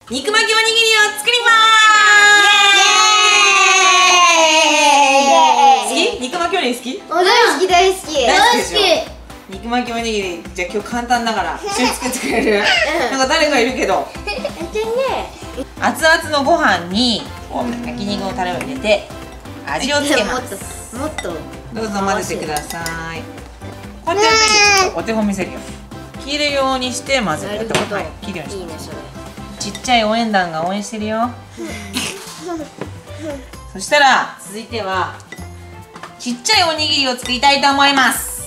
肉巻きおにぎりを作りまーす。好き？肉巻きおにぎり好き？ 大好き大好き大好き。肉巻きおにぎり、じゃあ今日簡単だから一緒に作ってくれる？なんか誰かいるけど。熱々のご飯に焼肉のタレを入れて味をつけます。 もっとどうぞ混ぜてください。こうやってやるといいよ。ちょっとお手本見せるよ。切るようにして混ぜて。はい、切るようにして。いいねそれ。ちっちゃい応援団が応援してるよ。そしたら続いてはちっちゃいおにぎりを作りたいと思います。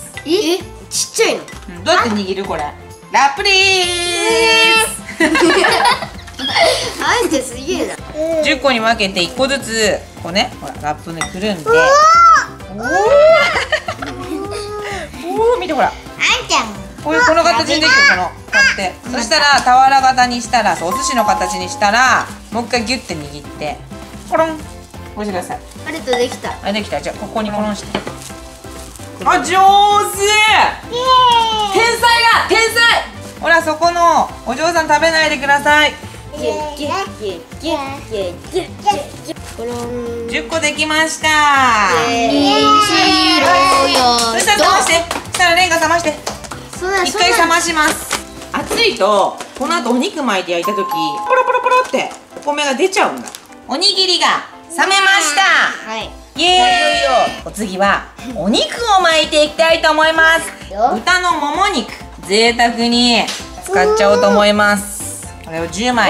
ちっちゃいの？ どうやって握るこれ？ラップでーす。 あえてすげえな。 10個に分けて1個ずつこうね、ほらラップにくるんで。おお、見てほら。この形にできるこうやって。そしたら俵型にしたら、そうお寿司の形にしたら、もう一回ギュッて握ってコロン。こうしてください。 あれとできた。 あ、できた。じゃあここにコロンして。あ、上手。天才だ、天才。ほらそこのお嬢さん食べないでください。10個できました。そしたら冷まして。そしたらレンガ冷まして。一回冷まします。熱いとこの後お肉巻いて焼いた時ポロポロポロってお米が出ちゃうんだ。おにぎりが冷めました。はい。イエーイ。お次はお肉を巻いていきたいと思います。豚のもも肉贅沢に使っちゃおうと思います。これを10枚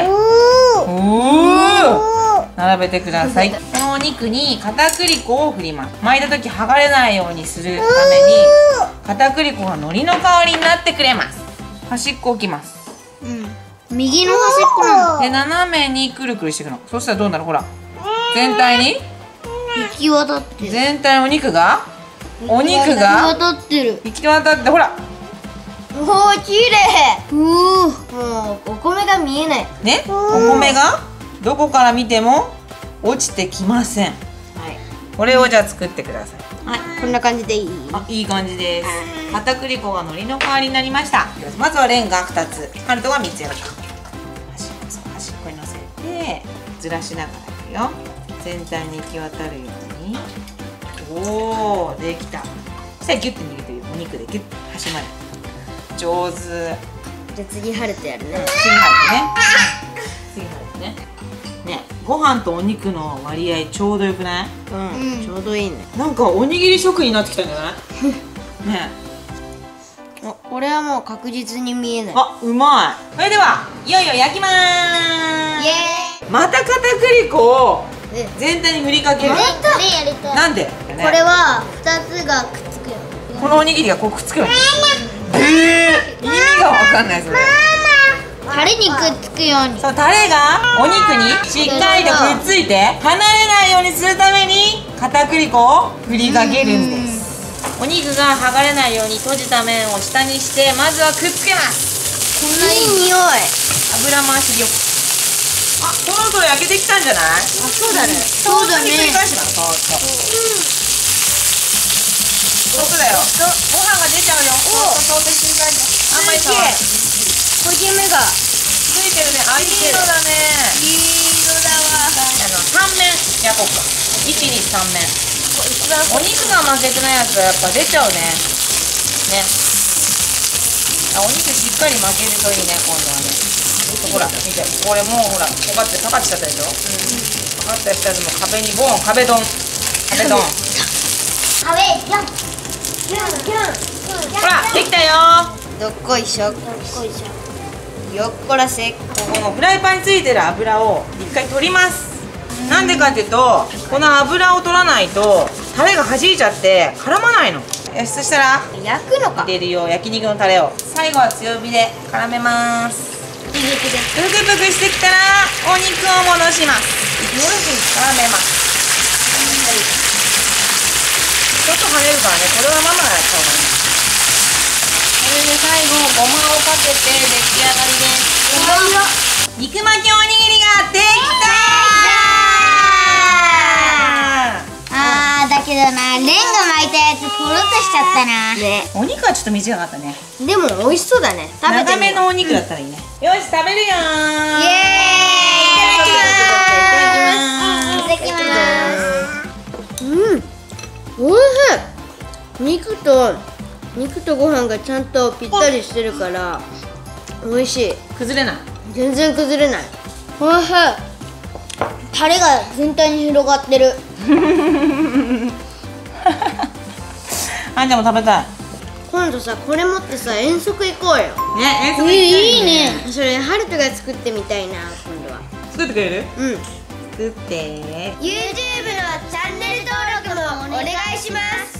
並べてください。このお肉に片栗粉を振ります。巻いた時剥がれないようにするために片栗粉が海苔の香りになってくれます。端っこ置きます。 右の端っこなの。 で斜めにくるくるしていくの。そしたらどうなる？ほら全体に行き渡ってる。 全体お肉が行き渡ってる。 行き渡ってほら。 おお、綺麗。もうお米が見えないね。お米がどこから見ても落ちてきません。はい。これをじゃあ作ってください。 はい、こんな感じでいい？ あ、いい感じです。片栗粉が海苔の代わりになりました。まずはレンガ2つ、ハルトが3つやるか。端っこにのせてずらしながらいくよ。全体に行き渡るように。おお、できた。そしたらギュッと握ってお肉でギュッと端まで。上手。じゃあ次ハルトやるね。 次ハルトね。ね、ご飯とお肉の割合ちょうどよくない？ ちょうどいいね。 なんかおにぎり職人になってきたんじゃない？ね。 これはもう確実に見えない。 あ、うまい。それではいよいよ焼きまーす。イエーイ。また片栗粉を全体に振りかける。なんで？ これは2つがくっつくよ。 このおにぎりがこうくっつくよ。意味がわかんないそれ。 タレにくっつくように。 そう、タレがお肉にしっかりとくっついて離れないようにするために片栗粉を振りかけるんです。お肉が剥がれないように閉じた面を下にしてまずはくっつけます。 こんないい匂い。 油回しよく。あ、そろそろ焼けてきたんじゃない？あ、 そうだね。 そうだね。ひっくり返しなの。そうだよ。ご飯が出ちゃうよ。そうひっくり返し。あんまり焦げ目がついてるね。あ、いい色だね。 いい色だわ。 3面焼こうか。1、2、3面。お肉が負けてないやつはやっぱ出ちゃうね。ね。あ、お肉しっかり負けるといいね、今度はね。ほら、見て。これもうほら、かかってしちゃったでしょ。かかったやつも壁にボン、壁ドン。壁ドン。ほら、できたよ。 どっこいしょ。よっこらせ。 このフライパンについてる油を一回取ります。なんでかっていうと、この油を取らないとタレが弾いちゃって絡まないの。よし、そしたら焼くのか。 入れるよ、焼肉のタレを。最後は強火で絡めます。プクプクしてきたらお肉を戻します。絡めます。ちょっと跳ねるからね、これはママがやった方がいい。これで最後ごまをかけて出来上がりです。肉巻きおにぎりができた。 だけどな、レンガ巻いたやつポロッとしちゃったな。ね。 お肉はちょっと短かったね。 でも美味しそうだね。 長めのお肉だったらいいね。よし、食べるよー。 イエーイ。 と肉とご飯がちゃんとぴったりしてるから美味しい。 崩れない。 全然崩れない。 おいしい。タレが全体に広がってる。 あんちゃんも食べたい。 今度さこれ持ってさ遠足行こうよ。 ね、遠足行きたいね。 いいね。 それハルトが作ってみたいな今度は。 作ってくれる？ うん。 作って。 YouTube のチャンネル登録もお願いします。